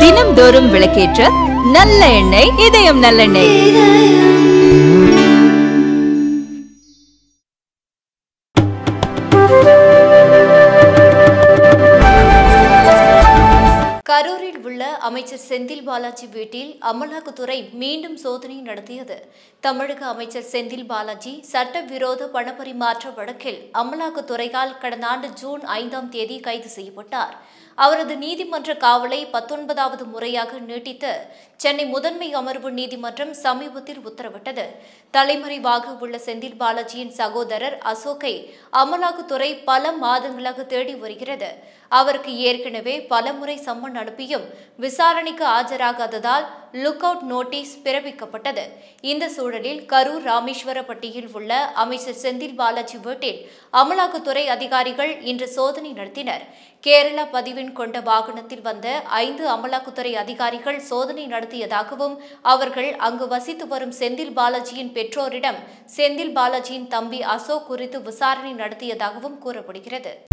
தினம்தோறும் விளக்கேற்ற நல்ல எண்ணெய் இதயம் நல்லெண்ணெய். கரூரில் உள்ள அமைச்சர் செந்தில் பாலாஜி வீட்டில் அமலாக்கத்துறை மீண்டும் சோதனை நடத்தியது. தமிழக அமைச்சர் செந்தில் பாலாஜி சட்டவிரோத பணப்பரிமாற்ற வழக்கில் அமலாக்கத்துறையால் கடந்த ஆண்டு ஜூன் 5ஆம் தேதி கைது செய்யப்பட்டார். அவரது நீதிமன்ற காவலை 19வது முறையாக நீட்டித்து சென்னை முதன்மை அமர்வு நீதிமன்றம் சமீபத்தில் உத்தரவிட்டது. தலைமறைவாக உள்ள செந்தில் பாலாஜியின் சகோதரர் அசோக்கை அமலாக்கத்துறை பல மாதங்களாக தேடி வருகிறது. அவருக்கு ஏற்கனவே பலமுறை சம்மன் அனுப்பியும் விசாரணைக்கு ஆஜராகாததால் லுக் அவுட் நோட்டீஸ் பிறப்பிக்கப்பட்டது. இந்த சூழலில் கரூர் ராமேஸ்வரப்பட்டியில் உள்ள அமைச்சர் செந்தில் பாலாஜி வீட்டில் அமலாக்கத்துறை அதிகாரிகள் இன்று சோதனை நடத்தினர். கேரளா பதிவெண் கொண்ட வாகனத்தில் வந்த 5 அமலாக்கத்துறை அதிகாரிகள் சோதனை நடத்தியதாகவும் அவர்கள் அங்கு வசித்து வரும் செந்தில் பாலாஜியின் பெற்றோரிடம் செந்தில் பாலாஜியின் தம்பி அசோக் குறித்து விசாரணை நடத்தியதாகவும் கூறப்படுகிறது.